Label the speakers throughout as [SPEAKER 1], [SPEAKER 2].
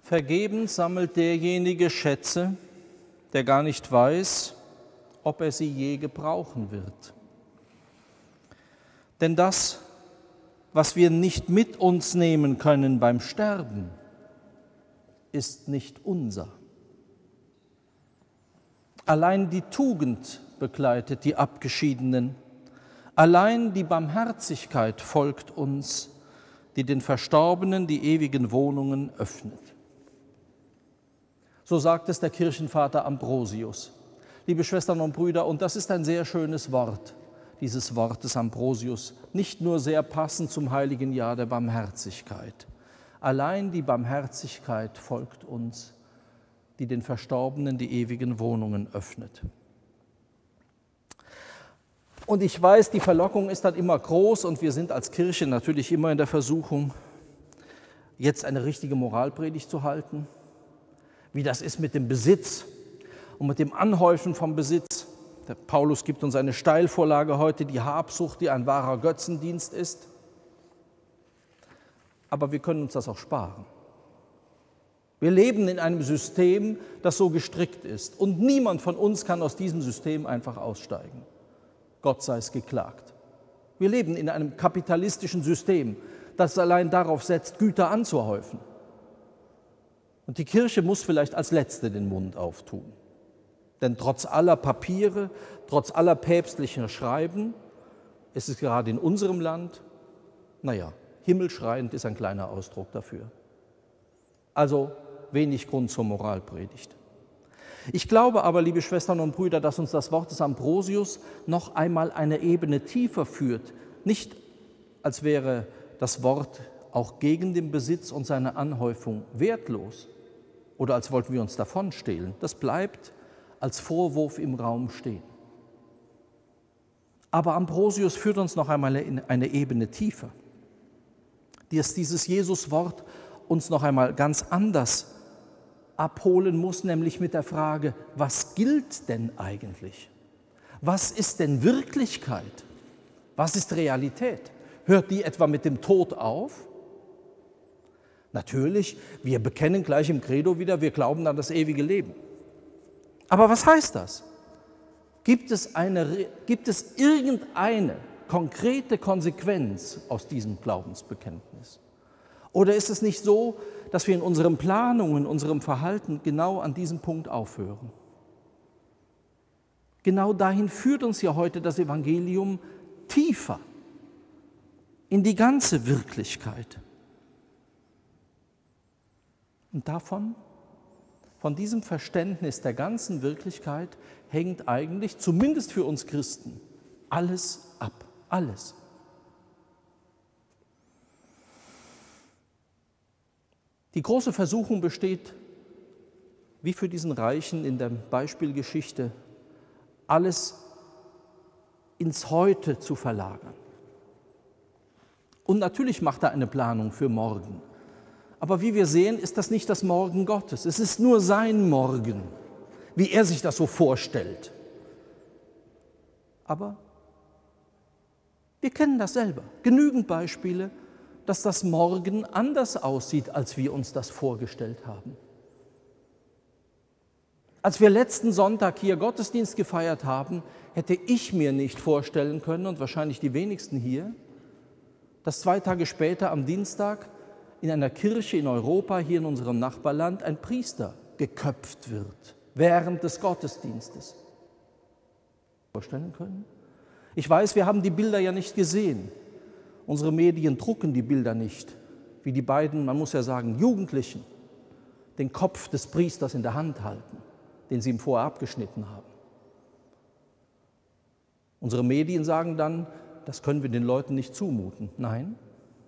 [SPEAKER 1] Vergebens sammelt derjenige Schätze, der gar nicht weiß, ob er sie je gebrauchen wird. Denn das, was wir nicht mit uns nehmen können beim Sterben, ist nicht unser. Allein die Tugend begleitet die Abgeschiedenen. Allein die Barmherzigkeit folgt uns, die den Verstorbenen die ewigen Wohnungen öffnet. So sagt es der Kirchenvater Ambrosius. Liebe Schwestern und Brüder, und das ist ein sehr schönes Wort, dieses Wort des Ambrosius, nicht nur sehr passend zum heiligen Jahr der Barmherzigkeit. Allein die Barmherzigkeit folgt uns, die den Verstorbenen die ewigen Wohnungen öffnet. Und ich weiß, die Verlockung ist dann immer groß und wir sind als Kirche natürlich immer in der Versuchung, jetzt eine richtige Moralpredigt zu halten, wie das ist mit dem Besitz und mit dem Anhäufen vom Besitz. Der Paulus gibt uns eine Steilvorlage heute, die Habsucht, die ein wahrer Götzendienst ist. Aber wir können uns das auch sparen. Wir leben in einem System, das so gestrickt ist. Und niemand von uns kann aus diesem System einfach aussteigen. Gott sei es geklagt. Wir leben in einem kapitalistischen System, das allein darauf setzt, Güter anzuhäufen. Und die Kirche muss vielleicht als Letzte den Mund auftun. Denn trotz aller Papiere, trotz aller päpstlichen Schreiben, ist es gerade in unserem Land, himmelschreiend ist ein kleiner Ausdruck dafür. Also wenig Grund zur Moralpredigt. Ich glaube aber, liebe Schwestern und Brüder, dass uns das Wort des Ambrosius noch einmal eine Ebene tiefer führt. Nicht, als wäre das Wort auch gegen den Besitz und seine Anhäufung wertlos oder als wollten wir uns davonstehlen. Das bleibt als Vorwurf im Raum stehen. Aber Ambrosius führt uns noch einmal in eine Ebene tiefer, dass dieses Jesus-Wort uns noch einmal ganz anders abholen muss, nämlich mit der Frage, was gilt denn eigentlich? Was ist denn Wirklichkeit? Was ist Realität? Hört die etwa mit dem Tod auf? Natürlich, wir bekennen gleich im Credo wieder, wir glauben an das ewige Leben. Aber was heißt das? Gibt es irgendeine konkrete Konsequenz aus diesem Glaubensbekenntnis? Oder ist es nicht so, dass wir in unseren Planungen, in unserem Verhalten genau an diesem Punkt aufhören? Genau dahin führt uns ja heute das Evangelium tiefer, in die ganze Wirklichkeit. Und von diesem Verständnis der ganzen Wirklichkeit hängt eigentlich, zumindest für uns Christen, alles ab. Alles. Die große Versuchung besteht, wie für diesen Reichen in der Beispielgeschichte, alles ins Heute zu verlagern. Und natürlich macht er eine Planung für morgen. Aber wie wir sehen, ist das nicht das Morgen Gottes. Es ist nur sein Morgen, wie er sich das so vorstellt. Aber wir kennen das selber. Genügend Beispiele, dass das Morgen anders aussieht, als wir uns das vorgestellt haben. Als wir letzten Sonntag hier Gottesdienst gefeiert haben, hätte ich mir nicht vorstellen können, und wahrscheinlich die wenigsten hier, dass 2 Tage später am Dienstag in einer Kirche in Europa, hier in unserem Nachbarland, ein Priester geköpft wird, während des Gottesdienstes. Vorstellen können? Ich weiß, wir haben die Bilder ja nicht gesehen. Unsere Medien drucken die Bilder nicht, wie die beiden, man muss ja sagen, Jugendlichen den Kopf des Priesters in der Hand halten, den sie ihm vorher abgeschnitten haben. Unsere Medien sagen dann, das können wir den Leuten nicht zumuten. Nein.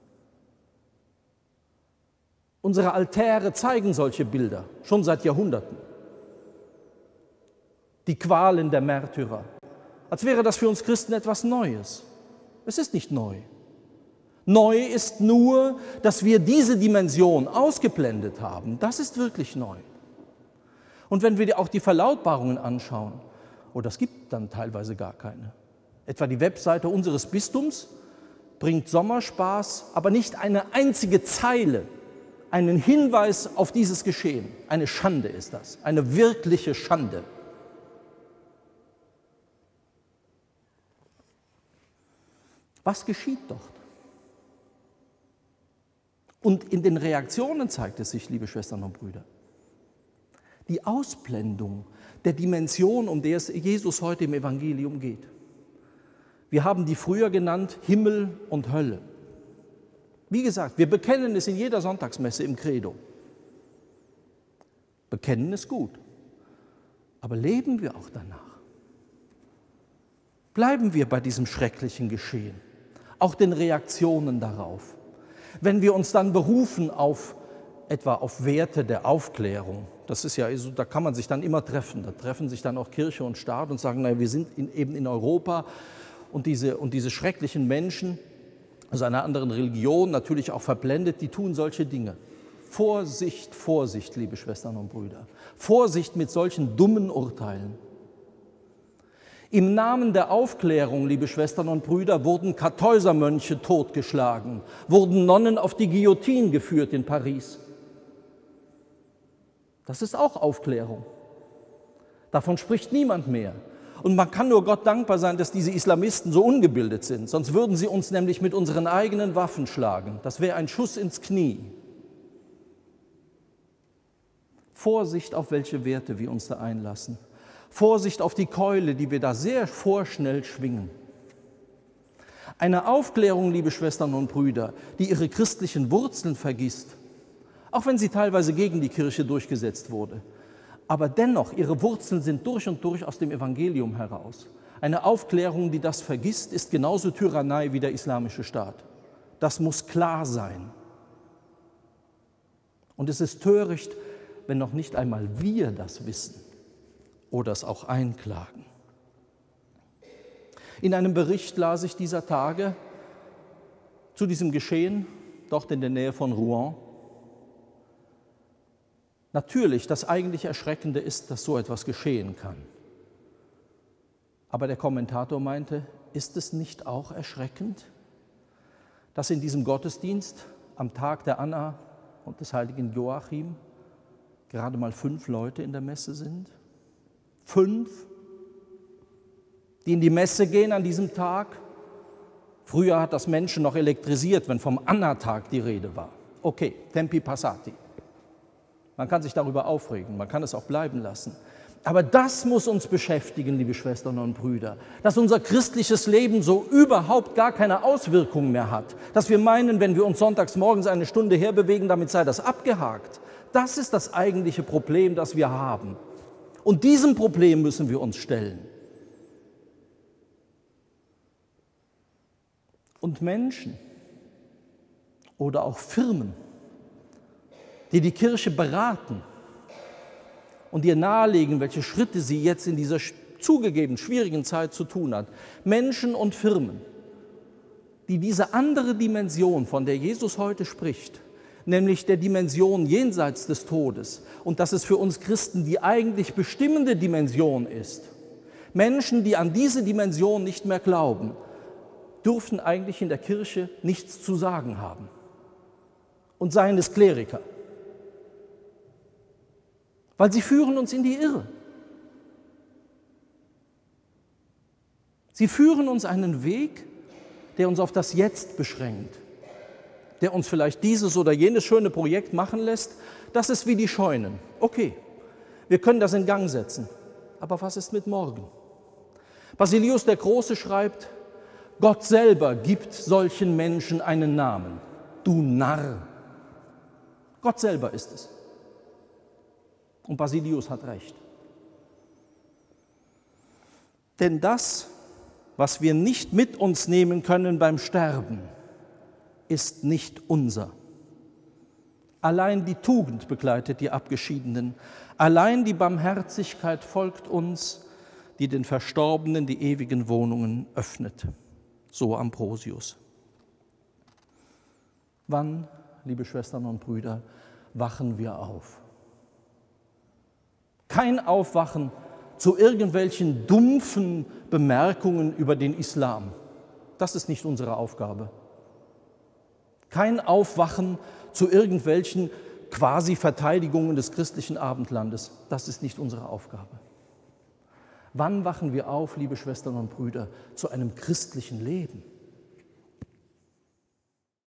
[SPEAKER 1] Unsere Altäre zeigen solche Bilder, schon seit Jahrhunderten. Die Qualen der Märtyrer, als wäre das für uns Christen etwas Neues. Es ist nicht neu. Neu ist nur, dass wir diese Dimension ausgeblendet haben. Das ist wirklich neu. Und wenn wir auch die Verlautbarungen anschauen, es gibt dann teilweise gar keine. Etwa die Webseite unseres Bistums bringt Sommerspaß, aber nicht eine einzige Zeile einen Hinweis auf dieses Geschehen. Eine Schande ist das, eine wirkliche Schande. Was geschieht dort? Und in den Reaktionen zeigt es sich, liebe Schwestern und Brüder, die Ausblendung der Dimension, um der es Jesus heute im Evangelium geht. Wir haben die früher genannt Himmel und Hölle. Wie gesagt, wir bekennen es in jeder Sonntagsmesse im Credo. Bekennen es gut. Aber leben wir auch danach? Bleiben wir bei diesem schrecklichen Geschehen, auch den Reaktionen darauf. Wenn wir uns dann berufen etwa auf Werte der Aufklärung, das ist ja, da kann man sich dann immer treffen, da treffen sich dann auch Kirche und Staat und sagen, naja, wir sind eben in Europa und diese schrecklichen Menschen, also einer anderen Religion, natürlich auch verblendet, die tun solche Dinge. Vorsicht, Vorsicht, liebe Schwestern und Brüder. Vorsicht mit solchen dummen Urteilen. Im Namen der Aufklärung, liebe Schwestern und Brüder, wurden Kartäusermönche totgeschlagen, wurden Nonnen auf die Guillotine geführt in Paris. Das ist auch Aufklärung. Davon spricht niemand mehr. Und man kann nur Gott dankbar sein, dass diese Islamisten so ungebildet sind. Sonst würden sie uns nämlich mit unseren eigenen Waffen schlagen. Das wäre ein Schuss ins Knie. Vorsicht, auf welche Werte wir uns da einlassen. Vorsicht auf die Keule, die wir da sehr vorschnell schwingen. Eine Aufklärung, liebe Schwestern und Brüder, die ihre christlichen Wurzeln vergisst, auch wenn sie teilweise gegen die Kirche durchgesetzt wurde, aber dennoch, ihre Wurzeln sind durch und durch aus dem Evangelium heraus. Eine Aufklärung, die das vergisst, ist genauso Tyrannei wie der islamische Staat. Das muss klar sein. Und es ist töricht, wenn noch nicht einmal wir das wissen oder es auch einklagen. In einem Bericht las ich dieser Tage zu diesem Geschehen, dort in der Nähe von Rouen. Natürlich, das eigentlich Erschreckende ist, dass so etwas geschehen kann. Aber der Kommentator meinte, ist es nicht auch erschreckend, dass in diesem Gottesdienst am Tag der Anna und des heiligen Joachim gerade mal 5 Leute in der Messe sind? 5, die in die Messe gehen an diesem Tag. Früher hat das Menschen noch elektrisiert, wenn vom Anna-Tag die Rede war. Okay, tempi passati. Man kann sich darüber aufregen, man kann es auch bleiben lassen. Aber das muss uns beschäftigen, liebe Schwestern und Brüder, dass unser christliches Leben so überhaupt gar keine Auswirkungen mehr hat. Dass wir meinen, wenn wir uns sonntags morgens eine Stunde herbewegen, damit sei das abgehakt. Das ist das eigentliche Problem, das wir haben. Und diesem Problem müssen wir uns stellen. Und Menschen oder auch Firmen, die die Kirche beraten und ihr nahelegen, welche Schritte sie jetzt in dieser zugegeben schwierigen Zeit zu tun hat. Menschen und Firmen, die diese andere Dimension, von der Jesus heute spricht, nämlich der Dimension jenseits des Todes, und dass es für uns Christen die eigentlich bestimmende Dimension ist. Menschen, die an diese Dimension nicht mehr glauben, dürfen eigentlich in der Kirche nichts zu sagen haben. Und seien es Kleriker. Weil sie führen uns in die Irre. Sie führen uns einen Weg, der uns auf das Jetzt beschränkt, der uns vielleicht dieses oder jenes schöne Projekt machen lässt. Das ist wie die Scheunen. Okay, wir können das in Gang setzen. Aber was ist mit morgen? Basilius der Große schreibt, Gott selber gibt solchen Menschen einen Namen. Du Narr. Gott selber ist es. Und Basilius hat recht. Denn das, was wir nicht mit uns nehmen können beim Sterben, ist nicht unser. Allein die Tugend begleitet die Abgeschiedenen. Allein die Barmherzigkeit folgt uns, die den Verstorbenen die ewigen Wohnungen öffnet. So Ambrosius. Wann, liebe Schwestern und Brüder, wachen wir auf? Kein Aufwachen zu irgendwelchen dumpfen Bemerkungen über den Islam. Das ist nicht unsere Aufgabe. Kein Aufwachen zu irgendwelchen Quasi-Verteidigungen des christlichen Abendlandes. Das ist nicht unsere Aufgabe. Wann wachen wir auf, liebe Schwestern und Brüder, zu einem christlichen Leben?